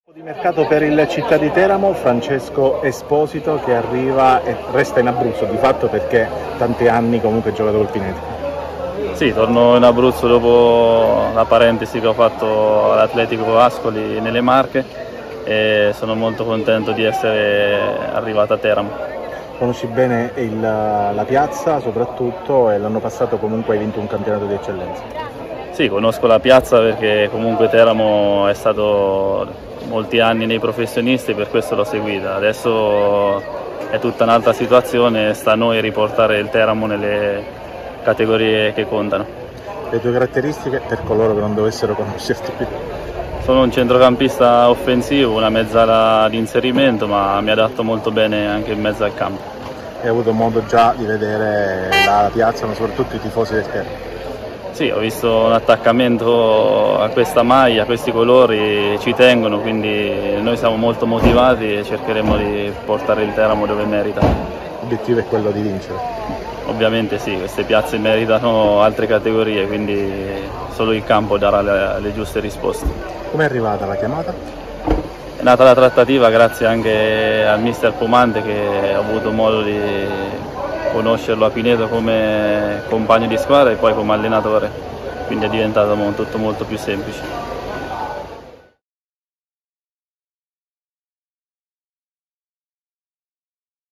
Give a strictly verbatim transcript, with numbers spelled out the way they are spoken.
Di mercato per il Città di Teramo, Francesco Esposito che arriva e resta in Abruzzo di fatto perché tanti anni comunque ha giocato col Pineto. Sì, torno in Abruzzo dopo la parentesi che ho fatto all'Atletico Ascoli nelle Marche e sono molto contento di essere arrivato a Teramo. Conosci bene il, la piazza soprattutto e l'anno passato comunque hai vinto un campionato di eccellenza. Sì, conosco la piazza perché comunque Teramo è stato molti anni nei professionisti, per questo l'ho seguita. Adesso è tutta un'altra situazione, sta a noi riportare il Teramo nelle categorie che contano. Le tue caratteristiche per coloro che non dovessero conoscerti più? Sono un centrocampista offensivo, una mezzala di inserimento, ma mi adatto molto bene anche in mezzo al campo. Hai avuto modo già di vedere la piazza, ma soprattutto i tifosi del Teramo? Sì, ho visto un attaccamento a questa maglia, a questi colori, ci tengono, quindi noi siamo molto motivati e cercheremo di portare il Teramo dove merita. L'obiettivo è quello di vincere? Ovviamente sì, queste piazze meritano altre categorie, quindi solo il campo darà le, le giuste risposte. Come è arrivata la chiamata? È nata la trattativa grazie anche al mister Pomante, che ho avuto modo di conoscerlo a Pineto come compagno di squadra e poi come allenatore, quindi è diventato tutto molto più semplice.